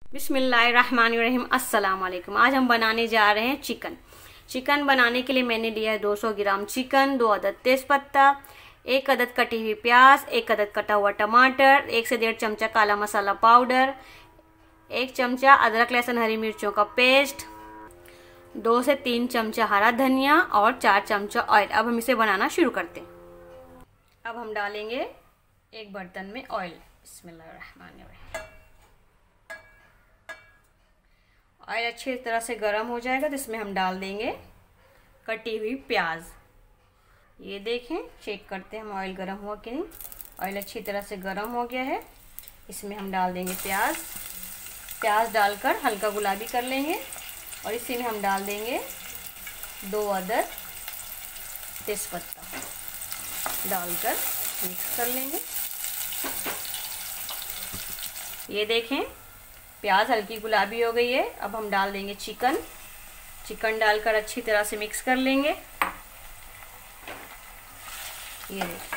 बिस्मिल्लाहिर्रहमानिर्रहीम। अस्सलाम वालेकुम। आज हम बनाने जा रहे हैं चिकन। चिकन बनाने के लिए मैंने लिया है 200 ग्राम चिकन, 2 अदद तेज़पत्ता, 1 अदद कटी हुई प्याज, 1 अदद कटा हुआ टमाटर, 1 से 1.5 चमचा काला मसाला पाउडर, 1 चमचा अदरक लहसुन हरी मिर्चों का पेस्ट, 2 से 3 चमचा हरा धनिया और 4 चमचा ऑयल। अब हम इसे बनाना शुरू करते हैं। अब हम डालेंगे एक बर्तन में ऑयल। बिस्मिल्लाहिर्रहमानिर्रहीम। ऑयल अच्छी तरह से गर्म हो जाएगा तो इसमें हम डाल देंगे कटी हुई प्याज। ये देखें, चेक करते हैं हम ऑयल गर्म हुआ कि नहीं। ऑयल अच्छी तरह से गर्म हो गया है। इसमें हम डाल देंगे प्याज। प्याज डालकर हल्का गुलाबी कर लेंगे और इसी में हम डाल देंगे 2 अदद तेज़पत्ता डालकर मिक्स कर लेंगे। ये देखें, प्याज हल्की गुलाबी हो गई है। अब हम डाल देंगे चिकन। चिकन डालकर अच्छी तरह से मिक्स कर लेंगे। ये देखिए,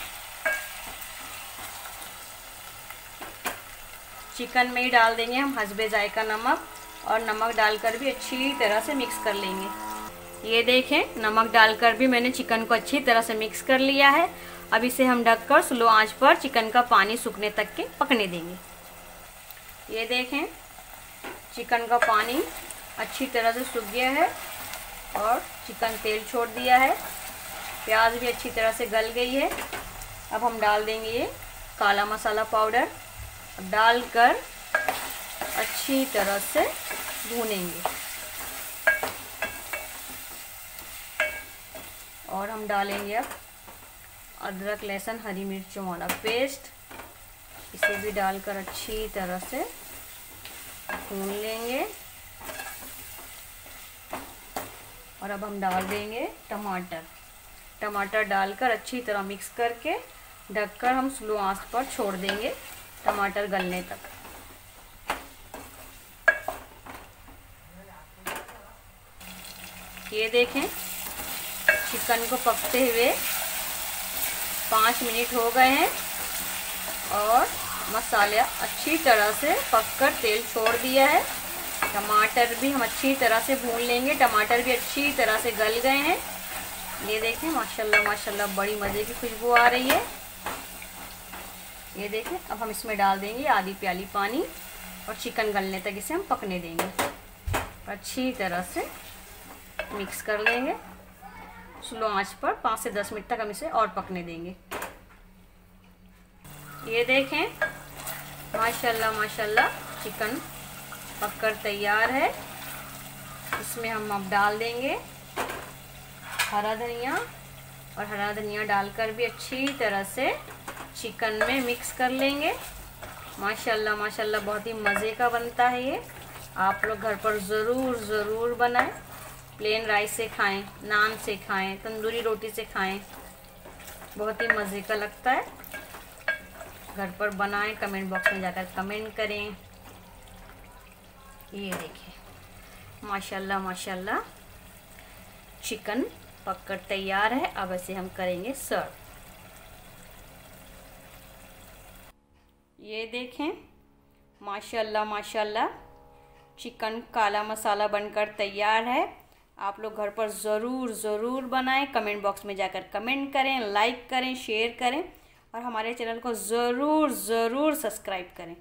चिकन में ही डाल देंगे हम हस्बे जायका नमक, और नमक डालकर भी अच्छी तरह से मिक्स कर लेंगे। ये देखें, नमक डालकर भी मैंने चिकन को अच्छी तरह से मिक्स कर लिया है। अब इसे हम ढककर स्लो आंच पर चिकन का पानी सूखने तक के पकने देंगे। ये देखें, चिकन का पानी अच्छी तरह से सूख गया है और चिकन तेल छोड़ दिया है। प्याज भी अच्छी तरह से गल गई है। अब हम डाल देंगे ये काला मसाला पाउडर। अब डालकर अच्छी तरह से भूनेंगे। और हम डालेंगे अब अदरक लहसुन हरी मिर्चों वाला पेस्ट। इसे भी डालकर अच्छी तरह से भून लेंगे। और अब हम डाल देंगे टमाटर। टमाटर डालकर अच्छी तरह मिक्स करके ढककर हम स्लो आंच पर छोड़ देंगे टमाटर गलने तक। ये देखें, चिकन को पकते हुए 5 मिनट हो गए हैं और मसाला अच्छी तरह से पककर तेल छोड़ दिया है। टमाटर भी हम अच्छी तरह से भून लेंगे। टमाटर भी अच्छी तरह से गल गए हैं। ये देखें, माशाल्लाह माशाल्लाह बड़ी मज़े की खुशबू आ रही है। ये देखें, अब हम इसमें डाल देंगे आधी प्याली पानी और चिकन गलने तक इसे हम पकने देंगे। अच्छी तरह से मिक्स कर लेंगे। स्लो आंच पर 5 से 10 मिनट तक हम इसे और पकने देंगे। ये देखें, माशाल्लाह माशाल्लाह चिकन पककर तैयार है। इसमें हम अब डाल देंगे हरा धनिया, और हरा धनिया डालकर भी अच्छी तरह से चिकन में मिक्स कर लेंगे। माशाल्लाह माशाल्लाह बहुत ही मज़े का बनता है ये। आप लोग घर पर ज़रूर बनाएं। प्लेन राइस से खाएं, नान से खाएं, तंदूरी रोटी से खाएं, बहुत ही मज़े का लगता है। घर पर बनाएं, कमेंट बॉक्स में जाकर कमेंट करें। ये देखिए, माशाल्लाह माशाल्लाह चिकन पककर तैयार है। अब इसे हम करेंगे सर्व। ये देखें, माशाल्लाह माशाल्लाह चिकन काला मसाला बनकर तैयार है। आप लोग घर पर ज़रूर बनाएं। कमेंट बॉक्स में जाकर कमेंट करें, लाइक करें, शेयर करें और हमारे चैनल को ज़रूर सब्सक्राइब करें।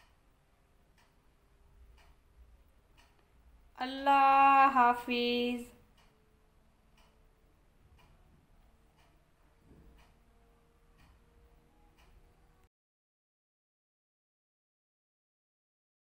अल्लाह हाफिज़।